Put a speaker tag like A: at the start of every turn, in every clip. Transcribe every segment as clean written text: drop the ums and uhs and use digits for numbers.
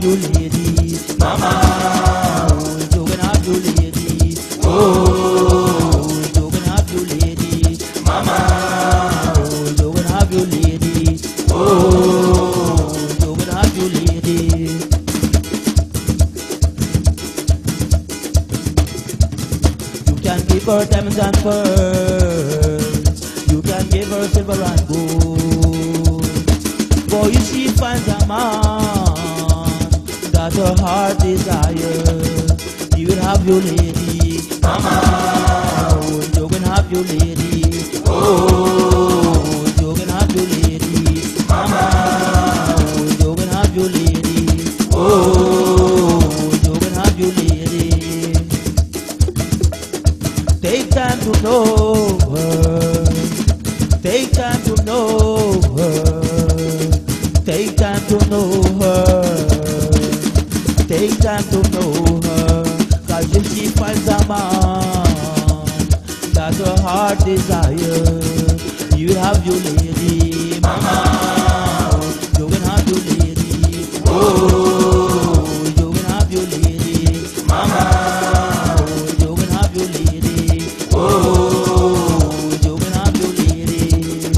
A: you, lady. Mama, oh, you can have you, lady. Oh, you can have you, lady. Mama, oh, you can have you, lady. Oh, you can have you, lady. You can give her diamonds and pearls. You can give her silver and gold. For if she finds a man that her heart desires, you will have your lady. Mama, oh, you can have your lady. Oh, you can have your lady. Mama, oh, you can have your lady. Oh, you can have your lady. Take time to know her. Take time to know her. Take time to know her. Take time to know her. Cause if she finds a man that her heart desires, you have your lady. Mama, you can have your lady. Oh, you can have your lady. Mama, you can have your lady. Oh, you can have your lady.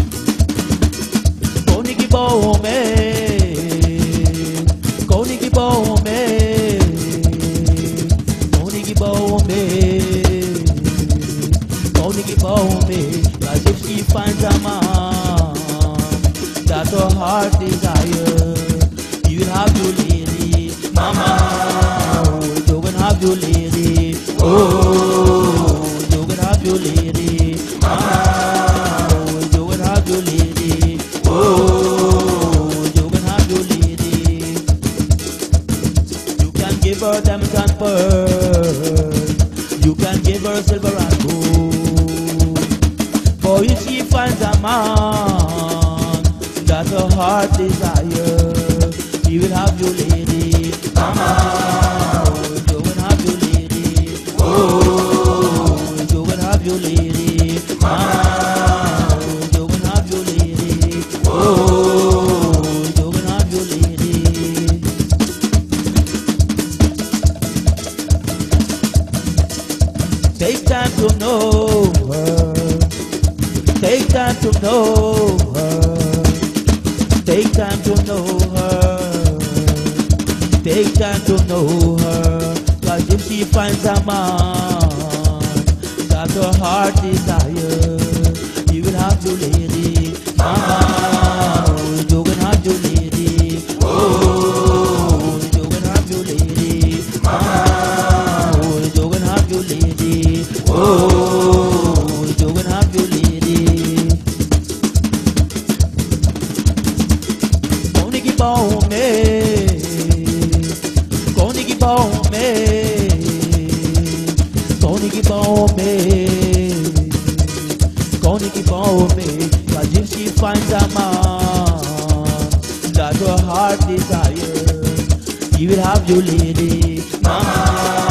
A: Koni ki bahoं mein, koni ki bahoं mein, koni ki bahoं mein, koni ki bahoं mein. Cause if she finds a man that her heart desires, you will have your lady. Mama, oh, you can have your lady. Oh, you can have your lady. Mama, oh, you can have your lady. Oh, you can have your lady. You can give her diamonds and pearls. You can give her silver and gold. For if she finds a man that her heart desires, you will have your lady. Mama, oh, you can have your lady. Oh, you can have your lady. Mama, oh, you can have your lady. Oh, you can have your lady. Take time to know her. Take time to know her. Take time to know her. Take time to know her. Cause if she finds a man that her heart desires, you will have your lady. Mama, oh, you can have your lady. Oh, you can have your lady. Mama, oh, you can have your lady. Oh, you can have your lady. Koni ki bahoं mein, koni ki bahoं mein, koni ki bahoं mein, koni ki bahoं mein. Cause if she finds a man that her heart desires, you will have your lady. Mama.